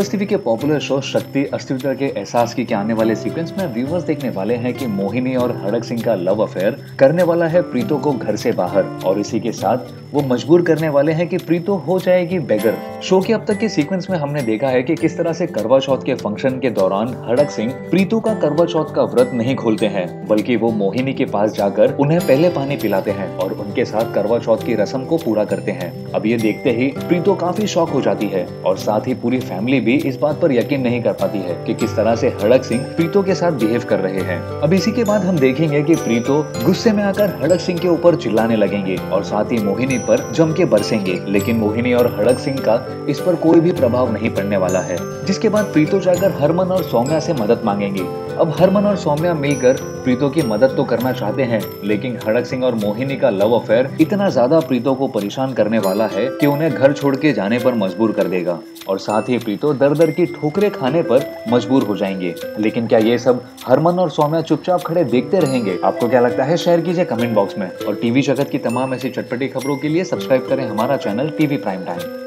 Plus TV के popular show Shakti Astitva के एहसास की के आने वाले सीक्वेंस में व्यूवर्स देखने वाले हैं कि मोहिनी और हड़क सिंह का लव अफेयर करने वाला है प्रीतो को घर से बाहर, और इसी के साथ वो मजबूर करने वाले हैं कि प्रीतो हो जाएगी बेगर। शो के अब तक के सीक्वेंस में हमने देखा है कि किस तरह से करवा चौथ के फंक्शन के दौरान हड़क सिंह प्रीतो का करवा चौथ का व्रत नहीं खोलते हैं, बल्कि वो मोहिनी के पास जाकर उन्हें पहले पानी पिलाते हैं और उनके साथ करवा चौथ की रस्म को पूरा करते हैं। अब ये देखते ही प्रीतो काफी शॉक हो जाती है और साथ ही पूरी फैमिली भी इस बात पर यकीन नहीं कर पाती है कि किस तरह से हड़क सिंह प्रीतो के साथ बिहेव कर रहे हैं। अब इसी के बाद हम देखेंगे कि प्रीतो गुस्से में आकर हड़क सिंह के ऊपर चिल्लाने लगेंगे और साथ ही मोहिनी पर जम के बरसेंगे, लेकिन मोहिनी और हड़क सिंह का इस पर कोई भी प्रभाव नहीं पड़ने वाला है। जिसके बाद प्रीतो जाकर हरमन और सौम्या से मदद मांगेंगे। अब हरमन और सौम्या मिलकर प्रीतो की मदद तो करना चाहते हैं, लेकिन हड़क सिंह और मोहिनी का लव अफेयर इतना ज्यादा प्रीतो को परेशान करने वाला है कि उन्हें घर छोड़ के जाने पर मजबूर कर देगा और साथ ही प्रीतो दर दर की ठोकरें खाने पर मजबूर हो जाएंगे। लेकिन क्या ये सब हरमन और सौम्या चुपचाप खड़े देखते रहेंगे? आपको क्या लगता है? शेयर कीजिए कमेंट बॉक्स में। और टीवी जगत की तमाम ऐसी चटपटी खबरों के लिए सब्सक्राइब करें हमारा चैनल टीवी प्राइम टाइम।